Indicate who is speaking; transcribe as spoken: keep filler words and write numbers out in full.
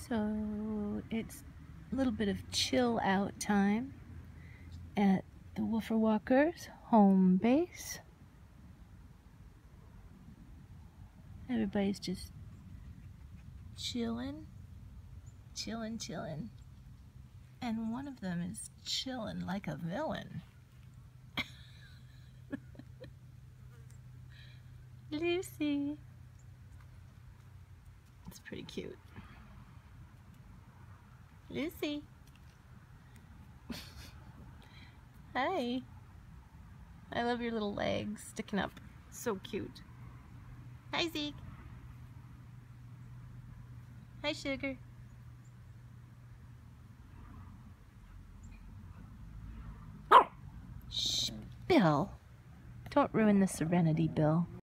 Speaker 1: So it's a little bit of chill out time at the Woofer Walkers home base. Everybody's just chilling, chilling, chilling. And one of them is chilling like a villain. Lucy. It's pretty cute. Lucy. Hi. I love your little legs sticking up. So cute. Hi, Zeke. Hi, Sugar. Shh, Bill. Don't ruin the serenity, Bill.